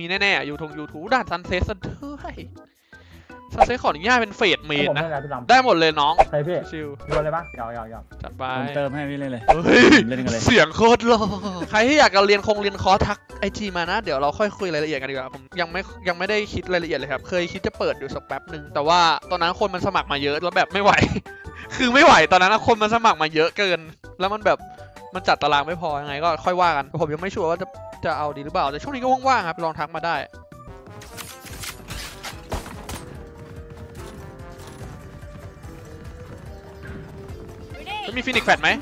มีแน่ๆยูทูบด่านซันเซ็ตซะด้วยซันเซ็ตขออนุญาตเป็นเฟสเมนนะได้หมดเลยน้องใช่พี่ชิวโยนเลยปะยาวจัดไปผมเติมให้พี่เลยเสียงโคตรหล่อใครที่อยากจะเรียนคอร์สทักไอจีมานะเดี๋ยวเราค่อยคุยรายละเอียดกันดีกว่าผมยังไม่ได้คิดรายละเอียดเลยครับเคยคิดจะเปิดอยู่สักแป๊บหนึ่งแต่ว่าตอนนั้นคนมันสมัครมาเยอะแล้วแบบไม่ไหว คือไม่ไหวตอนนั้นคนมันสมัครมาเยอะเกินแล้วมันแบบมันจัดตารางไม่พอยังไงก็ค่อยว่ากันผมยังไม่ชัวร์ว่าจะเอาดีหรือเปล่าแต่ช่วงนี้ก็ว่างๆครับลองทักมาได้จะมีฟินิกแฟตไหม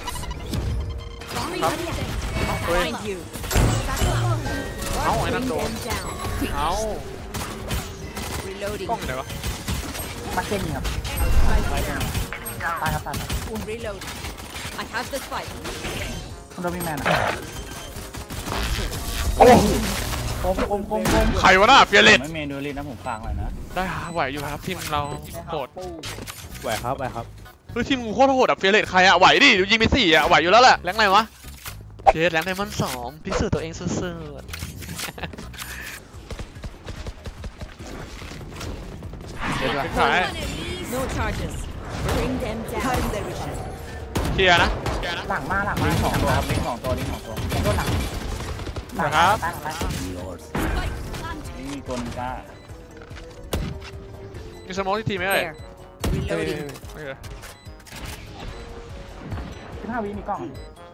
ครับเอาไอ้นั่นโดนเอากล้องไหนวะมาเก็ตครับตายครับคุณโดมิแมนโอ้ผมใครวะน่ะเฟียเลตไม่เมนูลินนะผมฟังหน่อยนะได้ไหวอยู่ครับทีมเราโหดไหวครับเฮ้ยทีมกูโคตรโหดอะเฟียเลตใครอะไหวดิยิงไป4อะไหวอยู่แล้วแหละแรงไหนวะเจสแรงไดมอนด์2พิสูจน์ตัวเองสุดๆเคลียร์นะหลังมาลิง2ตัวครับลิง2ตัวโดนหลังนะครับมีตัวนึงจ้ามีสโมองที่ทีมไหมเอ่ย 15 วิมีกล้อง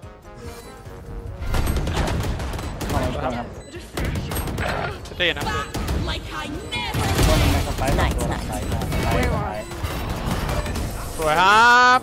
เต้นะตัวนึงสไปร์สวยครับ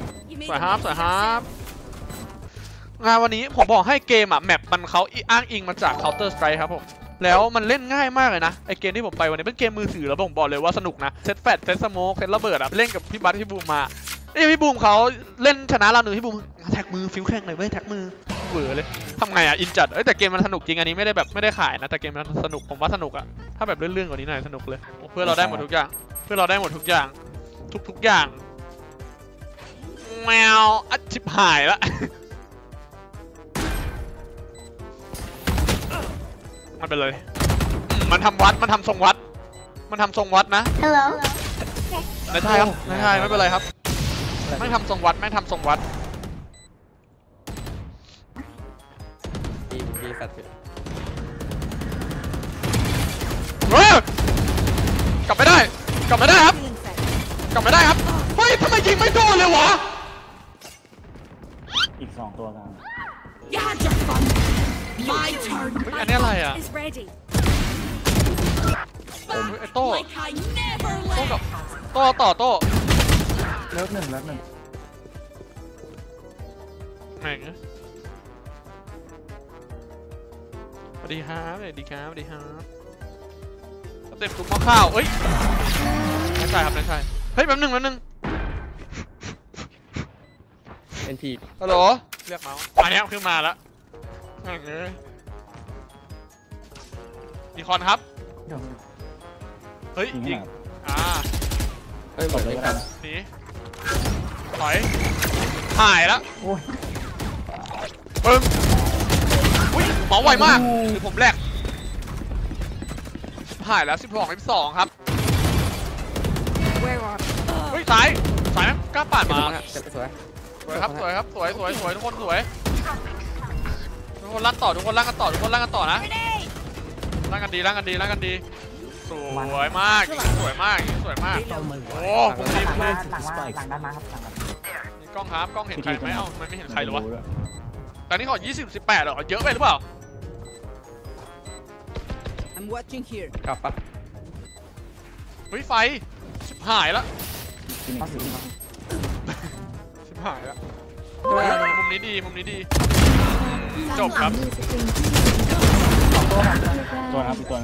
งานวันนี้ผมบอกให้เกมอะแมปมันเขาอ้างอิงมาจาก Counter Strike ครับผมแล้วมันเล่นง่ายมากเลยนะไอเกมที่ผมไปวันนี้เป็นเกมมือถือแล้วผมบอกเลยว่าสนุกนะเซตแฟตเซตสโมกเซตระเบิดอะเล่นกับพี่บัตพี่บูมมาพี่บูมเขาเล่นชนะเราหนึ่งพี่บูมแท็กมือฟิวแข่งเลยเว้ยแท็กมือเบื่อเลยทำไงอะอินจัดแต่เกมมันสนุกจริงอันนี้ไม่ได้ขายนะแต่เกมมันสนุกผมว่าสนุกอะถ้าแบบเลื่อนๆกว่านี้หน่อยสนุกเลยเพื่อเราได้หมดทุกอย่างทุกอย่างแมวอัดชิบหายละมันเป็นเลยมันทำวัดมันทำทรงวัดนะ Hello ไม่ใช่ครับไม่เป็นไรครับไม่ทำทรงวัดดีสัตว์เฮ้ยกลับไม่ได้ครับเฮ้ยทำไมยิงไม่โดนเลยวะอีก2ตัวกันอันนี้อะไรอ่ะไอ้โต้ต่อเลิฟหนึ่งแม่งสวัสดีครับเต็มตุ้มหม้อข้าวเอ้ยไม่ใช่เฮ้ยแป๊บนึง NP ฮัลโหลเรียกเมาส์อันนี้ขึ้นมาแล้วมีคอนครับเฮ้ยยิงหมดเลยกันหนีถอยหายแล้วปึ้งอุ้ยหมอไวมากคือผมแรกหายแล้ว12ครับเฮ้ยสายไหมกล้าป่านมาสวยครับสวยทุกคนสวยทุกคนลั่นต่อนะลั่นกันดีสวยมากโอ้ผมดีหลังด้านมาครับมีกล้องเห็นใครไหมมันไม่เห็นใครหรอวะตอนนี้ขอ20-18หรอเยอะไปหรือเปล่า กลับปะเฮ้ยไฟชิบหายแล้วมุมนี้ดีจบครับตัวครับอีกตัว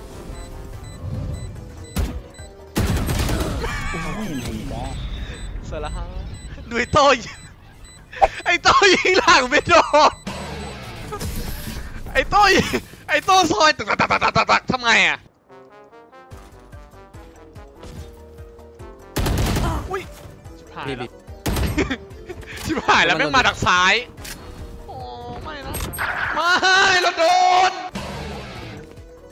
เสร็จแล้วฮะดูไอ้โต้ยิงหลังไม่โดนไอ้โต้ซอยตักทำไงอ่ะอุ้ยชิบหายแล้วแม่งมาดักซ้ายโอ้ไม่นะไม่เราโดน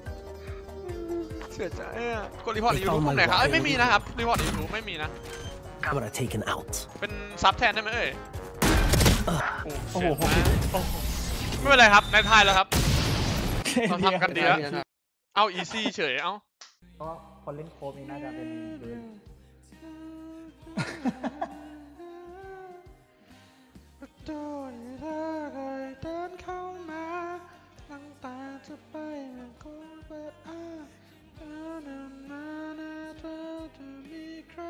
เสียใจอ่ะกดรีพอร์ตในยูทูบตรงไหนครับไม่มีนะครับรีพอร์ตในยูทูบไม่มีนะ Camera taken out. เป็นซับแทนได้ไหมเอ่ยโอ้โหไม่เป็นไรครับในไทยแล้วครับเราทำกันดีแล้วเอาอีซี่เฉยเอาก็คนเล่นโคบนี่น่าจะเป็นปืนโดยถ้าใครเดินเข้ามาตั้งตาจะไปมันคงเปิดนาเธอจะมีใคร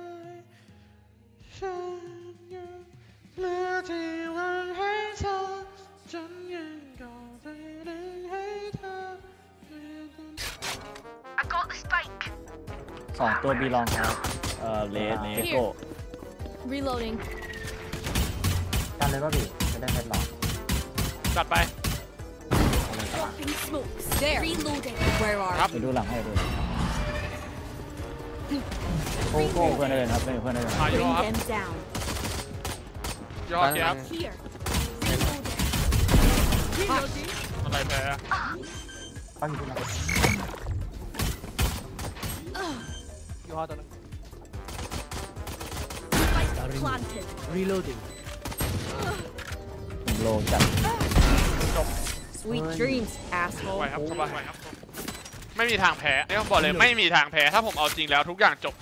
ฉันยังเหลือที่หวังให้เธอฉันยังกอดใจดึงให้เธอ I got the spike. 2 ตัวบีลองครับเลสเกโก้ Reloading. กันเลยว่าพี่จะได้เป็นหลอกจัดไป Dropping smokes. There. Reloading. Where are ครับไปดูหลังให้ดูโก้โก้เพื่อนได้เลยนะครับเพื่อนได้เลยอายุ Bring ครับ them down. ยอดครับ Here. Reloading. Reloading. อะไรแพ้เขาอยู่ที่ไหนยอดตัวนึง Spike planted. Reloading. โลจัด Sweet dreams, สบาย asshole. ครับสบายครับไม่มีทางแพ้นี่ผมบอกเลยไม่มีทางแพ้ถ้าผมเอาจริงแล้วทุกอย่างจบ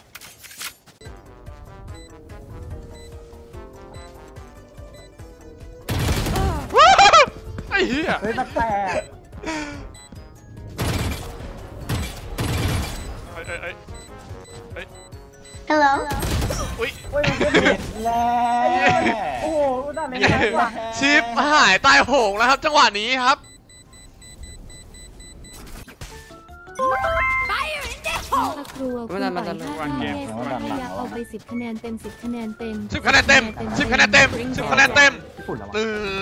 ไอ้เหี้ยเฮ้ยมันแตกเอ้ย Hello. อุ้ยโอ้ยมันเป็นแล้วโอ้โหน่าเล่นได้กว่าชิปหายตายโหงแล้วครับจังหวะนี้ครับ Fire in the hole. ถ้าครัวคุณต่อย5คะแนนถ้ายักเอาไป10คะแนนเต็ม10คะแนนเต็ม 10 คะแนนเต็ม 10 คะแนนเต็ม 10 คะแนนเต็มญี่ปุ่นแล้ววะ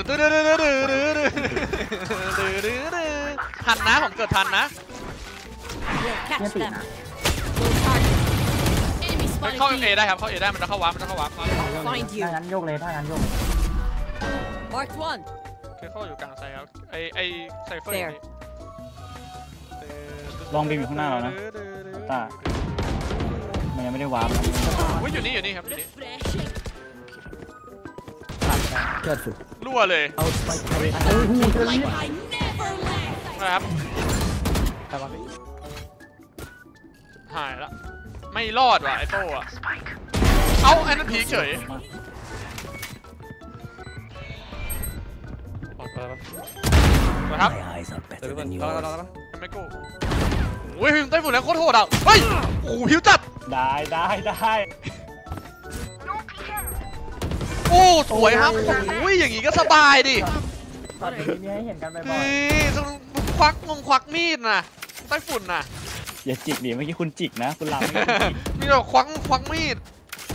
ทันนะผมเกิดทันนะ We'll catch เนี่ยปิด them. นะ We'll target. Enemy เข้า spotted. เอได้ครับเข้าเอได้มันจะเข้าวาร์ปมันจะเข้าวาร์ป Find ถ้า you. งั้นโยกเลยถ้างั้นโยก Marked one. คือเข้าอยู่กลางไซครับไอไซเฟอร์ There. ลองบีมอยู่ข้างหน้าเรานะตามันยังไม่ได้วาร์ปนะอุ้ยอยู่นี่ครับอยู่นี่ Refreshing. Careful. รั่วเลย Out spike carried. Like I never left. นะครับหายละไม่รอดว่ะไอโต้อะเอ้าไอ้นั่นผีเฉยนะครับ My eyes are better than yours. ไม่กู้โอ้ยพิมพ์ไต้ฝุ่นแล้วโคตรโหดอ่ะเฮ้ยโอ้โหหิวจัดได้โอ้สวยครับโอ้ยอย่างงี้ก็สบายดิตอนนี้ให้เห็นกันบ่อยนี่ต้องควักมีดน่ะไต้ฝุ่นน่ะอย่าจิกดิเมื่อกี้คุณจิกนะคุณหลังมีแต่ควักมีด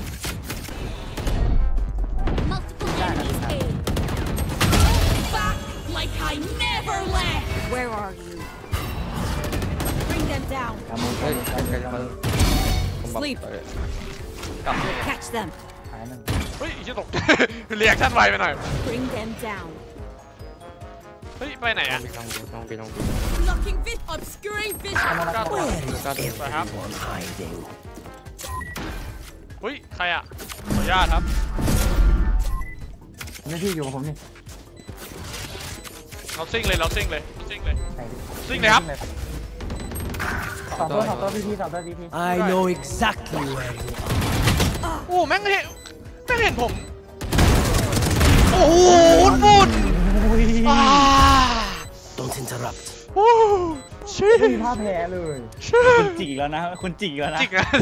Multiple enemies A. Back like I never left. Where are you? Bring them down. ทำมือไป Sleep. We'll catch them. หายหนึ่งเฮ้ยจะตก เรียกชั่นไวไปหน่อย Bring them down. เฮ้ยไปไหนอะ Blocking vision. Obscuring vision. Where is Perhaps. everyone hiding? เฮ้ยใครอะขออนุญาตครับนี่พี่อยู่กับผมนี่เราซิ่งเลยไหนซิ่งเลยครับสองตัวพี่สองตัวพี่ I know exactly where you are. โอ้แม่งเห็นผม โอ้โหฝุ่นอ่า Don't interrupt. โอ้ชิไม่มีภาพแพ้เลยคุณจิกอีกแล้วนะคุณจิกอีกแล้วนะจิกอะ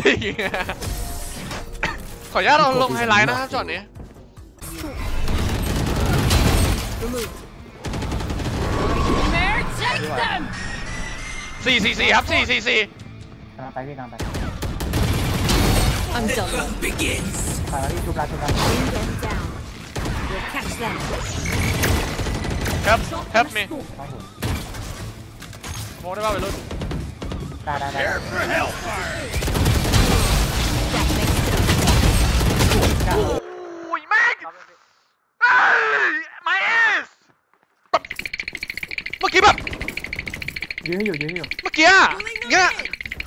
ขออนุญาตเราลงไฮไลท์นะครับช็อตนี้ Remove. Nightmare, take them. 4-4-4ครับ4-4-4 กำลังไปพี่กำลังไป I'm done. ไปแล้วพี่ชุบลา Bring them down. We'll catch them. help me ครับผมโมได้ป่ะไปรุ่นได้ That makes sense. โอ้ยแม่งmy ass เมื่อกี้แบบยื้อให้อยู่เมื่อกี้อะเงี้ย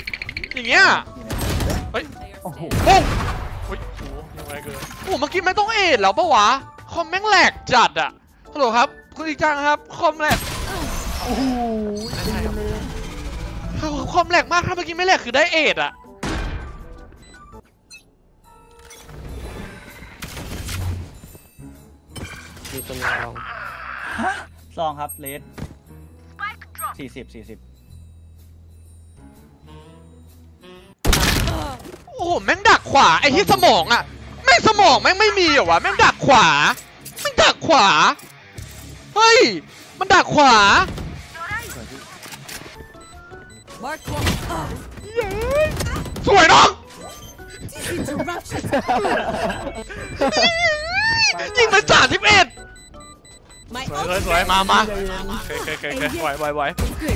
อย่างเงี้ยเฮ้ยโอ้โหปุ้งเฮ้ยโอ้โหยังไงเกินโอ้เมื่อกี้ไม่ต้องเอ็ดแล้วปะวะคอมแม่งแหลกจัดอะฮัลโหลครับคุณอีกจังครับคอมแหลกโอ้โหดีเลยคอมแหลกมากถ้าเมื่อกี้ไม่แหลกคือได้เอ็ดอะมีตัวนึงลองซองครับเลส40 โอ้โหแม่งดักขวาไอ้ที่สมองอะแม่งสมองแม่งไม่มีเหรอวะแม่งดักขวาแม่งดักขวาเฮ้ยมันดักขวา Mark สวยน้อง interruption. ยิงไป31 My สวยมามาใจเย็นเคไหว good.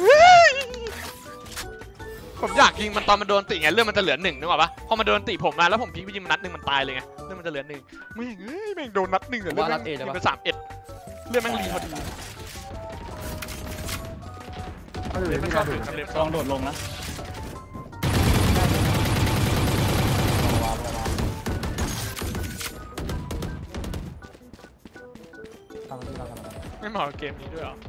ผมอยากยิงมันตอนมันโดนติไงเรื่องมันจะเหลือ1นึกออกปะพอมันโดนติผมมาแล้วผมพีคไปยิงมันนัดหนึ่งมันตายเลยไงเรื่องมันจะเหลือ1แม่งโดนนัดหนึ่งเหรอเรื่องแม่งยิงไป31เรื่องแม่งรีพอดีเขาเหลือไม่ที่เข้าเราถึดูงทำเล็บๆลองโดดลงนะวางทำที่เราทำไม่เหมาะกับเกมนี้ด้วยเหรอ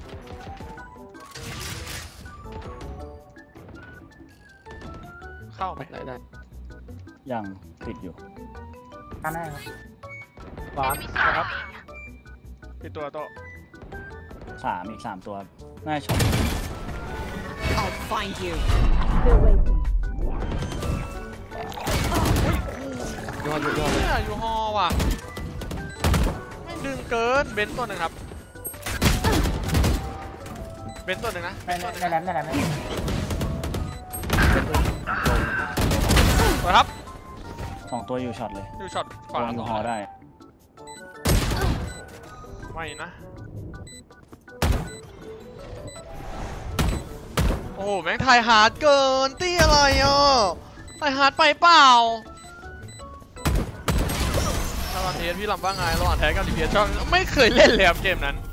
เข้าไหมได้ยังติดอยู่ข้างหน้าครับบาสนะครับปิดตัวโตะอีก 3 ตัวน่าจะช็อต I'll find you. ยอดเลยเนี่ยยูฮอว่ะไม่ดึงเกินเบนซ์ตัวหนึ่งครับเบนซ์ตัวหนึ่งนะในนั้นไม่สวยครับ 2 ตัวอยู่ช็อตเลยดูช็อตขตัววานึงฮอได้ไม่นะโอ้โหแม่งไทยฮาร์ดเกินตี้อะไรอ่ะไทยฮาร์ดไปเปล่าระหว่างเทสพี่ลำว่าไงระหว่างแท้กับดีเพียชอบไม่เคยเล่นเลยครับเกมนั้น